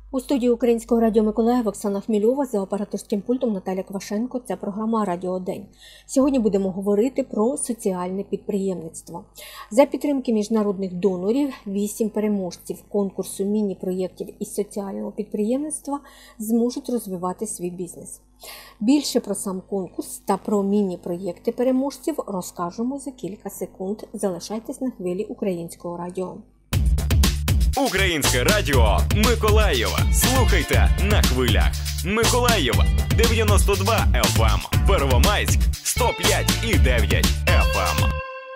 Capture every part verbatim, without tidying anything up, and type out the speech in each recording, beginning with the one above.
У студії Українського радіо Миколаїв Оксана Хмільова, за операторським пультом Наталя Квашенко. Це програма «Радіо День». Сьогодні будемо говорити про соціальне підприємництво. За підтримки міжнародних донорів, вісім переможців конкурсу міні-проєктів із соціального підприємництва зможуть розвивати свій бізнес. Більше про сам конкурс та про міні-проєкти переможців розкажемо за кілька секунд. Залишайтесь на хвилі Українського радіо. Українське радіо Миколаєва. Слухайте на хвилях. Миколаєва дев'яносто два еф ем, Первомайськ сто п'ять і дев'ять еф ем.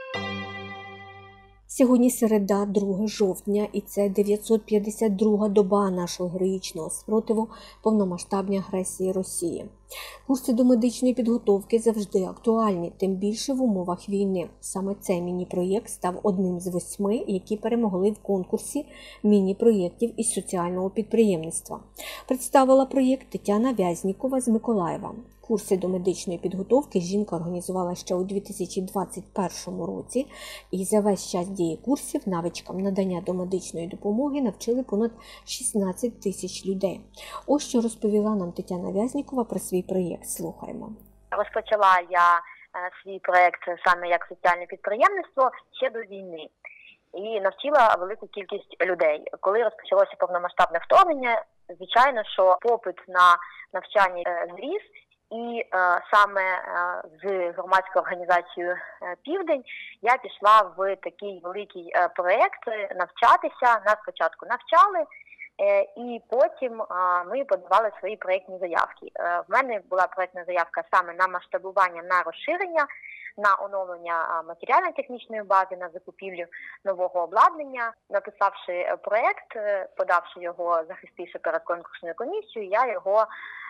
Сьогодні середа, друге жовтня, і це дев'ятсот п'ятдесят друга доба нашого героїчного спротиву повномасштабній агресії Росії. Курси до медичної підготовки завжди актуальні, тим більше в умовах війни. Саме цей міні-проєкт став одним з восьми, які перемогли в конкурсі міні-проєктів із соціального підприємництва. Представила проєкт Тетяна Вязнікова з Миколаєва. Курси до медичної підготовки жінка організувала ще у дві тисячі двадцять першому році, і за весь час дії курсів навичкам надання домедичної допомоги навчили понад шістнадцять тисяч людей. Ось що розповіла нам Тетяна Вязнікова про свій проєкт. Слухаємо. Розпочала я свій проєкт саме як соціальне підприємництво ще до війни і навчила велику кількість людей. Коли розпочалося повномасштабне вторгнення, звичайно, що попит на навчання зріс. І е, саме е, з громадською організацією е, «Південь» я пішла в такий великий е, проєкт навчатися. Нас спочатку навчали, е, і потім е, ми подавали свої проєктні заявки. Е, в мене була проєктна заявка саме на масштабування, на розширення, на оновлення матеріально-технічної бази, на закупівлю нового обладнання. Написавши проєкт, подавши його, захистивши перед конкурсною комісією, я його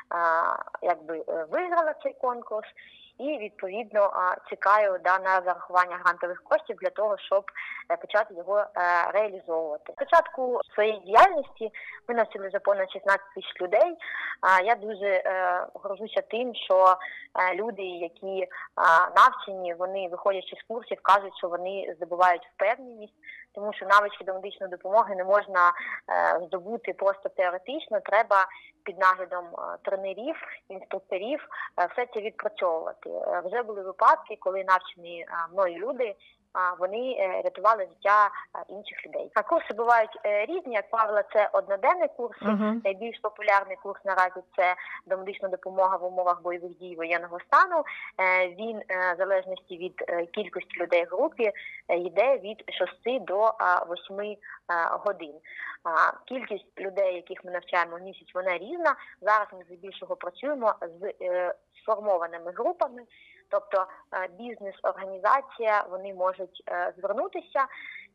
якби виграла цей конкурс і, відповідно, чекаю да, на зарахування грантових коштів для того, щоб почати його реалізовувати. Спочатку своєї діяльності ми навчили вже понад шістнадцять тисяч людей. Я дуже горжуся тим, що люди, які навчені, вони, виходячи з курсів, кажуть, що вони здобувають впевненість, тому що навички до медичної допомоги не можна здобути просто теоретично, треба під наглядом тренерів, інструкторів все це відпрацьовувати. Вже були випадки, коли навчені мною люди, вони рятували життя інших людей. А курси бувають різні, як правило, це одноденні курси. Uh-huh. Найбільш популярний курс наразі – це домедична допомога в умовах бойових дій воєнного стану. Він, в залежності від кількості людей в групі, йде від шести до восьми годин. Кількість людей, яких ми навчаємо в місяць, вона різна. Зараз ми здебільшого працюємо з сформованими групами. Тобто бізнес-організація, вони можуть звернутися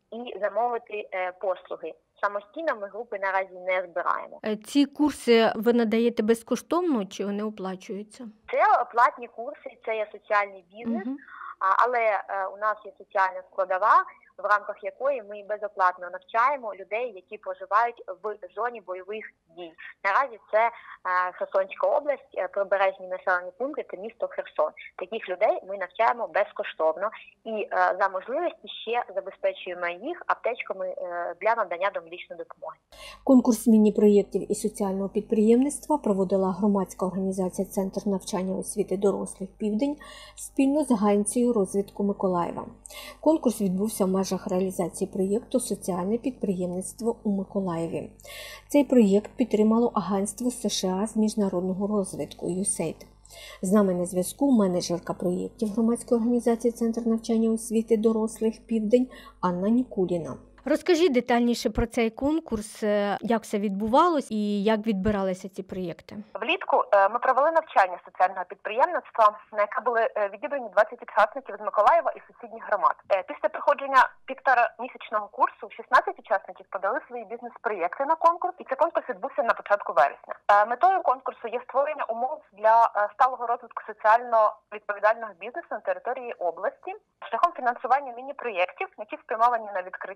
і замовити послуги. Самостійно ми групи наразі не збираємо. Ці курси ви надаєте безкоштовно чи вони оплачуються? Це платні курси, це є соціальний бізнес, угу. Але у нас є соціальна складова, в рамках якої ми безоплатно навчаємо людей, які проживають в зоні бойових дій. Наразі це Херсонська область, прибережні населені пункти та місто Херсон. Таких людей ми навчаємо безкоштовно і за можливості ще забезпечуємо їх аптечками для надання домедичної допомоги. Конкурс міні-проєктів і соціального підприємництва проводила громадська організація «Центр навчання освіти дорослих Південь» спільно з Агенцією розвитку Миколаєва. Конкурс відбувся в межах реалізації проєкту «Соціальне підприємництво у Миколаєві». Цей проєкт підтримало Агентство США з міжнародного розвитку ю ес ей ді. З нами на зв'язку менеджерка проєктів громадської організації «Центр навчання освіти дорослих Південь» Анна Нікуліна. Розкажіть детальніше про цей конкурс, як все відбувалось і як відбиралися ці проєкти. Влітку ми провели навчання соціального підприємництва, на яке були відібрані двадцять учасників з Миколаєва і сусідніх громад. Після проходження півторамісячного курсу шістнадцять учасників подали свої бізнес-проєкти на конкурс, і цей конкурс відбувся на початку вересня. Метою конкурсу є створення умов для сталого розвитку соціально відповідального бізнесу на території області шляхом фінансування міні-проєктів, які спрямовані на відкриття, розвитку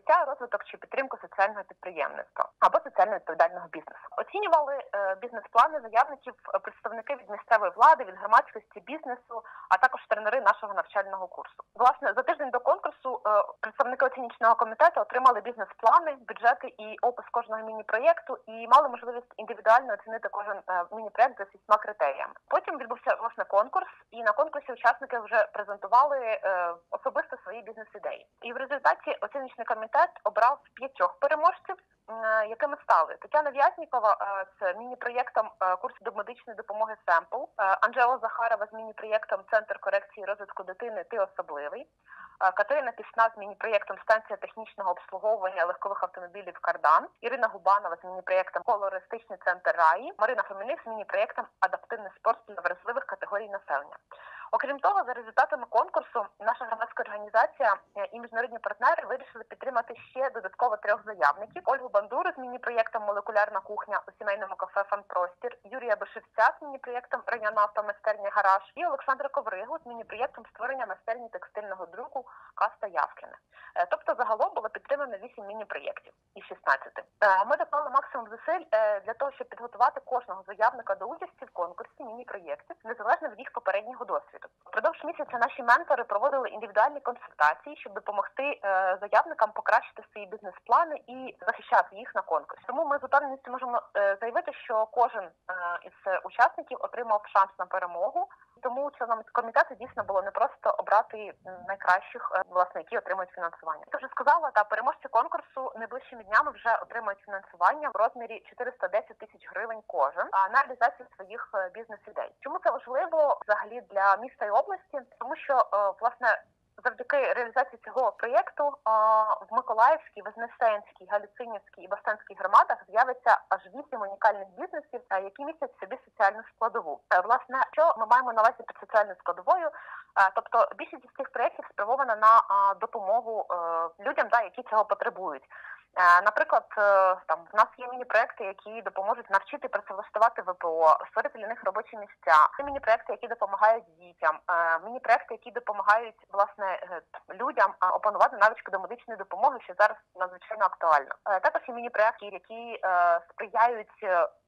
розвиток чи підтримку соціального підприємництва або соціально відповідального бізнесу. Оцінювали е, бізнес-плани заявників представники від місцевої влади, від громадськості, бізнесу, а також тренери нашого навчального курсу. Власне, за тиждень до конкурсу е, представники оціночного комітету отримали бізнес-плани, бюджети і опис кожного міні-проєкту і мали можливість індивідуально оцінити кожен е, міні-проєкт за шістьма критеріями. Потім відбувся власне конкурс, і на конкурсі учасники вже презентували е, особисто свої бізнес-ідеї. І в результаті оціночний комітет обрав п'ятьох переможців, е, якими стали Тетяна В'язнікова е, з міні-проєктом е, курс до медичної допомоги «Семпл», е, Анжела Захарова з міні-проєктом «Центр корекції і розвитку дитини. Ти особливий», Катерина Пісна з міні-проєктом «Станція технічного обслуговування легкових автомобілів «Кардан», Ірина Губанова з міні-проєктом «Колористичний центр Раї», Марина Фоміних з міні-проєктом «Адаптивний спорт для вразливих категорій населення». Окрім того, за результатами конкурсу, наша громадська організація і міжнародні партнери вирішили підтримати ще додатково трьох заявників: Ольгу Бандуру з міні-проєктом «Молекулярна кухня» у сімейному кафе «Фанпростір», Юрія Бишевця з міні-проєктом «Районна автомайстерня Гараж» і Олександра Ковригу з міні-проєктом створення майстерні текстильного друку «Каста Явкіна». Тобто загалом було підтримано вісім міні-проєктів із шістнадцяти. Ми доклали максимум зусиль для того, щоб підготувати кожного заявника до участі в конкурсі міні-проєктів, незалежно від їх попереднього досвіду. Впродовж місяця наші ментори проводили індивідуальні консультації, щоб допомогти е, заявникам покращити свої бізнес-плани і захищати їх на конкурсі. Тому ми з упевненістю можемо е, заявити, що кожен е, із учасників отримав шанс на перемогу. Тому членам комітету дійсно було непросто обрати найкращих, е, власне, які отримують фінансування. Як вже сказала, та переможці конкурсу найближчими днями вже отримують фінансування в розмірі чотириста десять тисяч гривень кожен на реалізацію своїх е, бізнес-ідей. Чому це важливо взагалі для міста і області? Тому що, е, власне, завдяки реалізації цього проєкту е, в Миколаївській, Вознесенській, Галицинівській і Бостянській громадах з'явиться аж вісім унікальних бізнесів, е, які містять в собі соціальну складову. Е, власне, що ми маємо на увазі під соціальною складовою? Е, тобто більшість з цих проєктів спрямована на е, допомогу е, людям, да, які цього потребують. Наприклад, там в нас є міні-проекти, які допоможуть навчити працевлаштувати ВПО, створити для них робочі місця. Це міні-проекти, які допомагають дітям, міні-проекти, які допомагають, власне, людям опанувати навички до медичної допомоги, що зараз надзвичайно актуально. Також є міні-проекти, які сприяють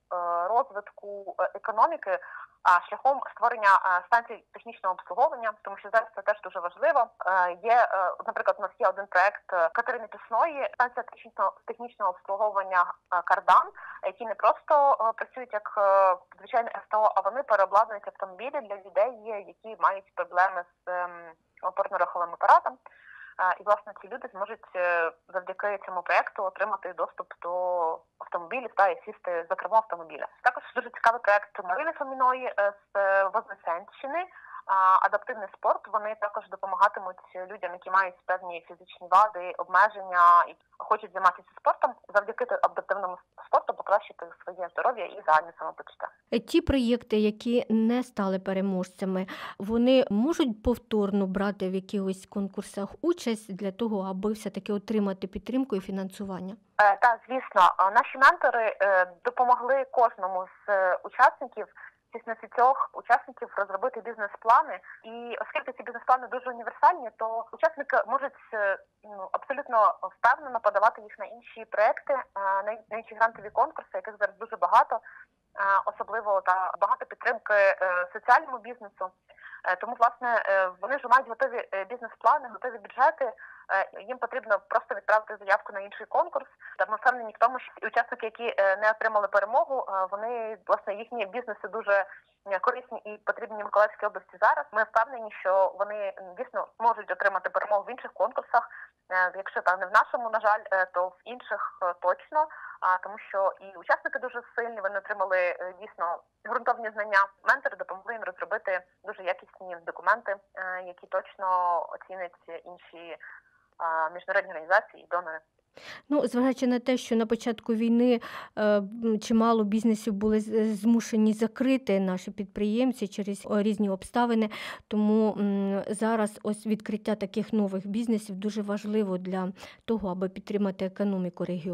розвитку економіки шляхом створення станцій технічного обслуговування, тому що зараз це теж дуже важливо. Є, наприклад, у нас є один проект Катерини Пісної, станція технічного, технічного обслуговування «Кардан», які не просто працюють як звичайне СТО, а вони переобладнують автомобілі для людей, які мають проблеми з опорно-руховим апаратом. І, власне, ці люди зможуть завдяки цьому проєкту отримати доступ до автомобілів та і сісти за кермо автомобіля. Також дуже цікавий проєкт Марини Фоміної з Вознесенщини «Адаптивний спорт». Вони також допомагатимуть людям, які мають певні фізичні вади, обмеження і хочуть займатися спортом, завдяки адаптивному спорту покращити своє здоров'я і загальне самопочуття. Ті проєкти, які не стали переможцями, вони можуть повторно брати в якихось конкурсах участь для того, аби все-таки отримати підтримку і фінансування? Е, так, звісно. Наші ментори е, допомогли кожному з е, учасників шістнадцятьох учасників розробити бізнес-плани. І оскільки ці бізнес-плани дуже універсальні, то учасники можуть ну, абсолютно впевнено подавати їх на інші проекти, на інші грантові конкурси, яких зараз дуже багато, особливо та багато підтримки соціальному бізнесу. Тому, власне, вони вже мають готові бізнес-плани, готові бюджети. Їм потрібно просто відправити заявку на інший конкурс. Та ми впевнені в тому, що учасники, які не отримали перемогу, вони, власне, їхні бізнеси дуже корисні і потрібні Миколаївській області зараз. Ми впевнені, що вони дійсно можуть отримати перемогу в інших конкурсах. Якщо там не в нашому, на жаль, то в інших точно, тому що і учасники дуже сильні, вони отримали дійсно ґрунтовні знання. Ментори допомогли їм розробити дуже якісні документи, які точно оцінять інші міжнародні організації і донори. Ну, зважаючи на те, що на початку війни е, чимало бізнесів були змушені закрити наші підприємці через різні обставини, тому м, зараз ось відкриття таких нових бізнесів дуже важливо для того, аби підтримати економіку регіону.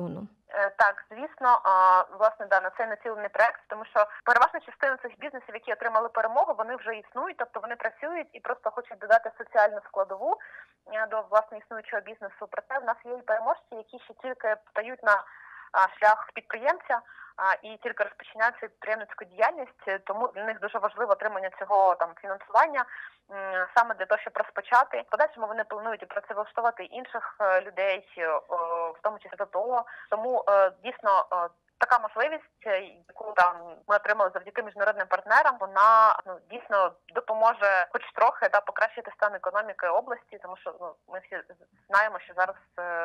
Так, звісно, власне, да, на цей націлений проект, тому що переважна частина цих бізнесів, які отримали перемогу, вони вже існують, тобто вони працюють і просто хочуть додати соціальну складову до, власне, існуючого бізнесу. Проте в нас є і переможці, які ще тільки стають на шлях підприємця і тільки розпочинають свою підприємницьку діяльність, тому для них дуже важливо отримання цього там фінансування саме для того, щоб розпочати. В подальшому вони планують працевлаштувати інших людей, в тому числі до того. Тому дійсно така можливість, яку там ми отримали завдяки міжнародним партнерам, вона ну, дійсно допоможе хоч трохи да, покращити стан економіки області, тому що ну, ми всі знаємо, що зараз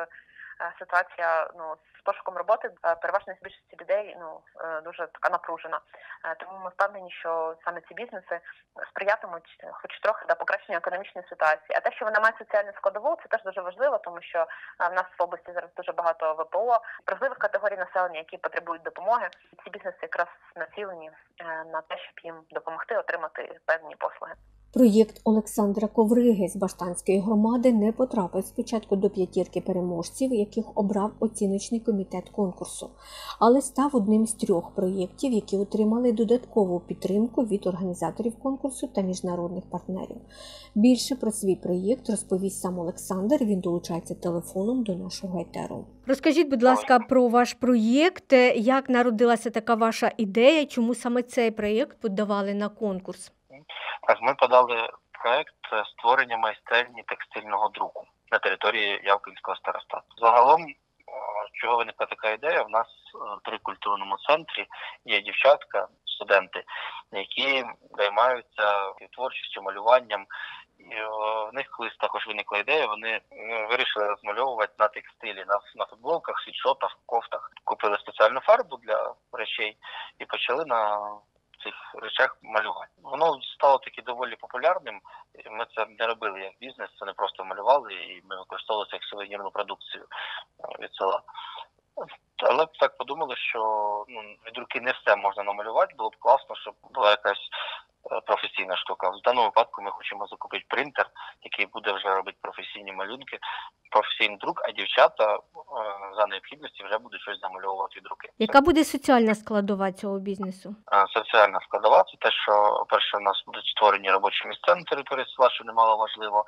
ситуація ну, з пошуком роботи переважної більшості людей ну, дуже така напружена. Тому ми впевнені, що саме ці бізнеси сприятимуть хоч трохи до покращення економічної ситуації. А те, що вони мають соціальну складову, це теж дуже важливо, тому що в нас в області зараз дуже багато ВПО, вразливих категорій населення, які потребують допомоги. Ці бізнеси якраз націлені на те, щоб їм допомогти отримати певні послуги. Проєкт Олександра Ковриги з Баштанської громади не потрапив спочатку до п'ятірки переможців, яких обрав оціночний комітет конкурсу, але став одним з трьох проєктів, які отримали додаткову підтримку від організаторів конкурсу та міжнародних партнерів. Більше про свій проєкт розповість сам Олександр, він долучається телефоном до нашого етеру. Розкажіть, будь ласка, про ваш проєкт, як народилася така ваша ідея, чому саме цей проєкт подавали на конкурс? Так, ми подали проект створення майстерні текстильного друку на території Явківського старостату. Загалом, чого виникла така ідея, в нас при культурному центрі є дівчатка, студенти, які займаються творчістю, малюванням. І в них колись також виникла ідея, вони вирішили розмальовувати на текстилі, на, на футболках, світшотах, кофтах. Купили спеціальну фарбу для речей і почали на цих речах малювати. Воно стало таки доволі популярним. Ми це не робили як бізнес, це не просто малювали, і ми використовували це як сувенірну продукцію від села. Але так подумали, що ну, від руки не все можна намалювати, було б класно, щоб була якась професійна штука. В даному випадку ми хочемо закупити принтер, який буде вже робити професійні малюнки, професійний друк, а дівчата за необхідності вже будуть щось замальовувати від руки. Яка буде соціальна складова цього бізнесу? Соціальна складова – це те, що, перше, у нас будуть створені робочі місця на території села, що немало важливо,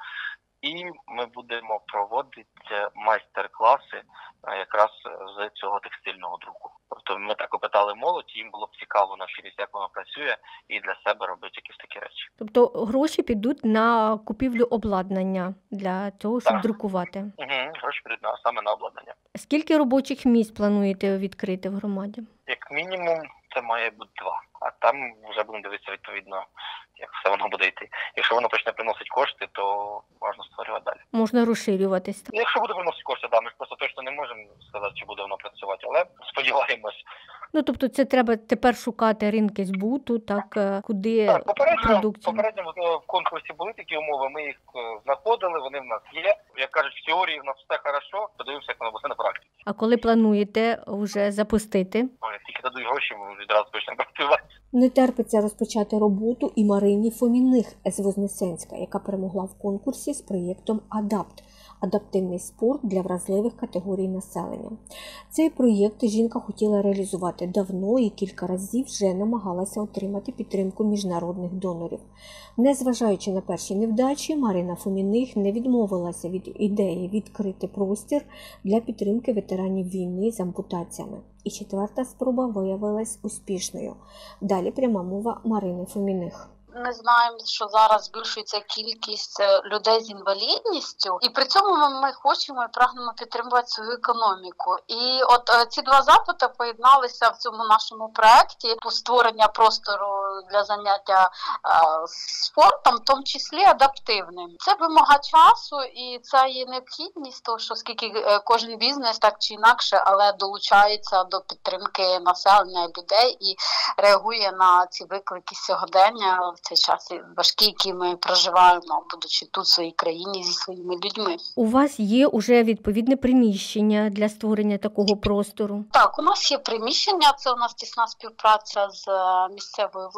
і ми будемо проводити майстер-класи якраз з цього текстильного друку. Тобто ми так опитали молодь, їм було б цікаво навчитися, як воно працює, і для себе робити якісь такі речі. Тобто гроші підуть на купівлю обладнання для того, щоб так. друкувати? Угу, гроші підуть на, саме на обладнання. Скільки робочих місць плануєте відкрити в громаді? Як мінімум, це має бути два. А там вже будемо дивитися відповідно, як все воно буде йти. Якщо воно почне приносити кошти, то можна створювати далі. Можна розширюватись. Якщо буде приносити кошти, да, ми ж просто точно не можемо сказати, чи буде воно працювати, але сподіваємось. Ну, тобто це треба тепер шукати ринки збуту, так, куди так, попередньо, продукцію? попередньо в конкурсі були такі умови, ми їх знаходили, вони в нас є. Як кажуть, в теорії в нас все хорошо, подивимося, як воно буде на практиці. А коли плануєте вже запустити? Ой, тільки дадуть гроші, ми відразу почнемо працювати. Не терпиться розпочати роботу і Марині Фоміних з Вознесенська, яка перемогла в конкурсі з проєктом «Адапт» – адаптивний спорт для вразливих категорій населення. Цей проєкт жінка хотіла реалізувати давно і кілька разів вже намагалася отримати підтримку міжнародних донорів. Незважаючи на перші невдачі, Марина Фоміних не відмовилася від ідеї відкрити простір для підтримки ветеранів війни з ампутаціями. І четверта спроба виявилась успішною. Далі пряма мова Марини Фоміних. Ми знаємо, що зараз збільшується кількість людей з інвалідністю, і при цьому ми хочемо і прагнемо підтримувати свою економіку. І от ці два запити поєдналися в цьому нашому проєкті по створення простору для заняття спортом, в тому числі адаптивним. Це вимога часу і це є необхідність, тому що оскільки кожен бізнес так чи інакше, але долучається до підтримки населення людей і реагує на ці виклики сьогодення в цей час важкі, які ми проживаємо, будучи тут в своїй країні зі своїми людьми. У вас є уже відповідне приміщення для створення такого простору? Так, у нас є приміщення, це у нас тісна співпраця з місцевою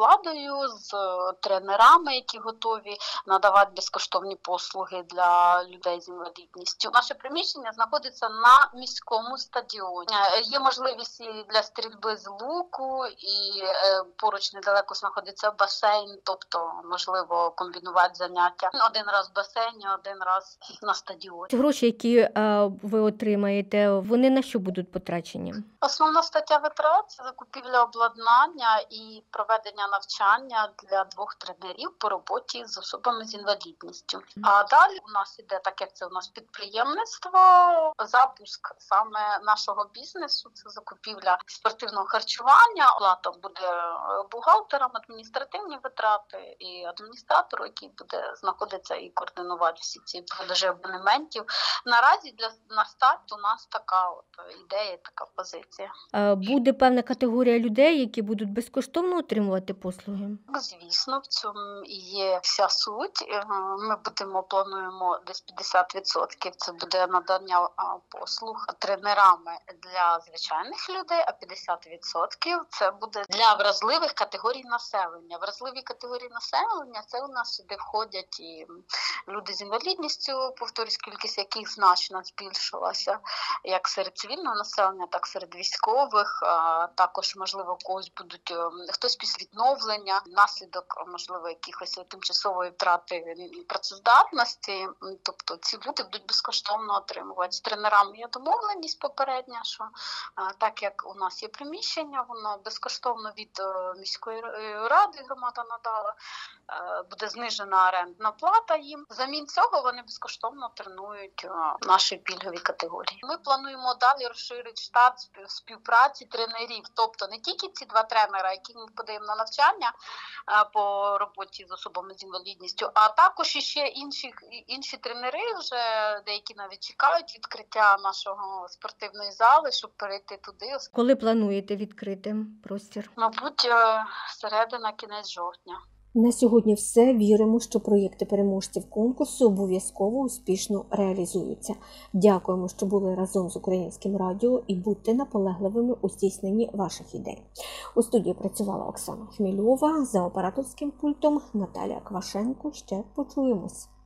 владою, з тренерами, які готові надавати безкоштовні послуги для людей з інвалідністю. Наше приміщення знаходиться на міському стадіоні. Є можливість і для стрільби з луку, і поруч недалеко знаходиться басейн, тобто можливо комбінувати заняття. Один раз в басейні, один раз на стадіоні. Гроші, які е, ви отримаєте, вони на що будуть потрачені? Основна стаття витрат – це закупівля обладнання і проведення навчання для двох тренерів по роботі з особами з інвалідністю. А далі у нас іде, так як це у нас підприємництво, запуск саме нашого бізнесу, це закупівля спортивного харчування, оплата буде бухгалтерам, адміністративні витрати і адміністратору, який буде знаходитися і координувати всі ці продажі абонементів. Наразі для на старт у нас така от ідея, така позиція. Буде певна категорія людей, які будуть безкоштовно отримувати послуги? Звісно, в цьому і є вся суть. Ми будемо, плануємо десь п'ятдесят відсотків це буде надання послуг тренерами для звичайних людей, а п'ятдесят відсотків це буде для вразливих категорій населення. Вразливі категорії населення – це у нас сюди входять і люди з інвалідністю, повторюсь, кількість яких значно збільшилася, як серед цивільного населення, так і серед військових. Також, можливо, когось будуть, хтось після відновлення, наслідок, можливо, якихось тимчасової втрати працездатності. Тобто ці люди будуть безкоштовно отримувати. З тренерами є домовленість попередня, що так як у нас є приміщення, воно безкоштовно від міської ради громада надала, буде знижена орендна плата їм. Замін цього вони безкоштовно тренують наші пільгові категорії. Ми плануємо далі розширити штат співпраці тренерів. Тобто не тільки ці два тренера, які ми подаємо на навчання по роботі з особами з інвалідністю, а також іще інші, інші тренери, вже деякі навіть чекають відкриття нашого спортивної зали, щоб перейти туди. Коли плануєте відкрити простір? Мабуть, середина, кінець жовтня. На сьогодні все. Віримо, що проєкти переможців конкурсу обов'язково успішно реалізуються. Дякуємо, що були разом з Українським радіо, і будьте наполегливими у здійсненні ваших ідей. У студії працювала Оксана Хмільова, за операторським пультом Наталія Квашенко. Ще почуємось.